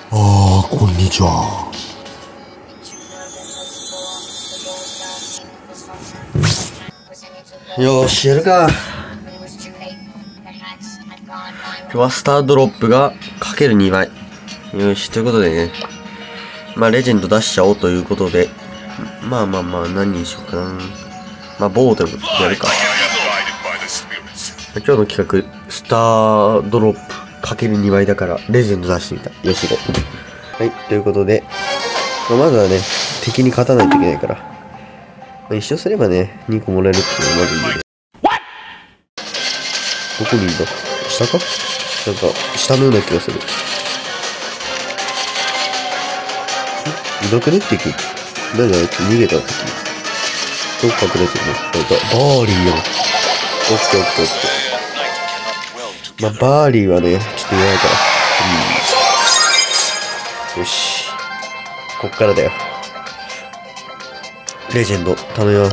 ああ、こんにちは。よーし、やるか。今日はスタードロップがかける2倍。よし、ということでね。まあ、レジェンド出しちゃおうということで。まあ、何にしようかな。まあ、ボーでもやるか。今日の企画、スタードロップかける2倍だから、レジェンド出してみた。よし、はい、ということで。まずはね、敵に勝たないといけないから。一緒すればね、2個もらえるっていうのがまずいいよね。どこにいるんだ？下か？なんか、下のような気がする。いなくねっていく。何あいつ逃げた時。どこ隠れてるの？バーリーよ。オッケーオッケーオッケー。まあ、バーリーはね、ちょっと弱いから。よし。こっからだよ。レジェンド、頼みます。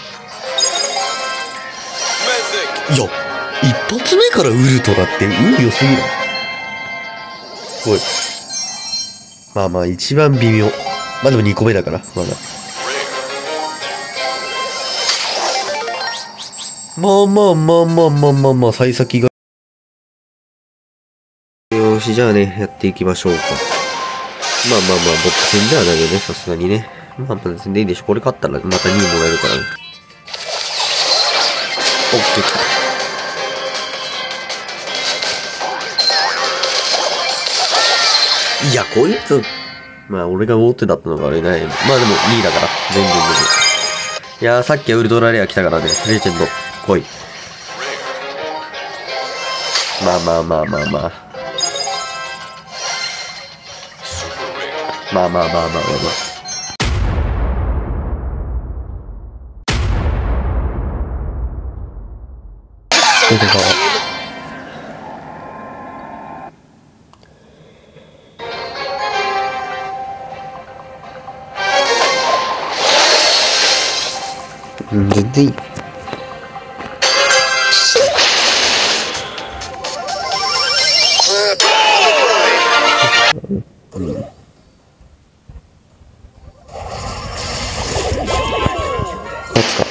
いや、一発目からウルトラって運良すぎない？すごい。まあ、一番微妙。まあでも2個目だから、まだ。まあ、幸先が。よし、じゃあね、やっていきましょうか。まあ、ボット戦ではないよね、さすがにね。まあ、全然いいでしょ。これ勝ったらまた2位もらえるからね。オッケー。いや、こいつ、まあ、俺が大手だったのがあれない。まあでも、2位だから、全然。いやー、さっきはウルトラレア来たからね、レジェンド、来い。まあ。まあ。全然いい。勝つか。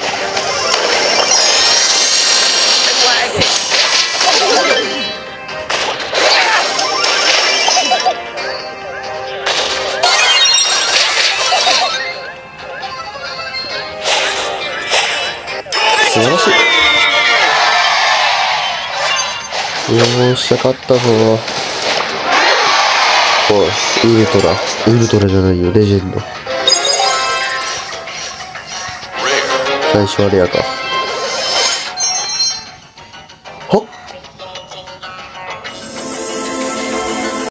素晴らしい。よーし、勝ったぞ。おい、ウルトラじゃないよ、レジェンド。最初はレアか。はっ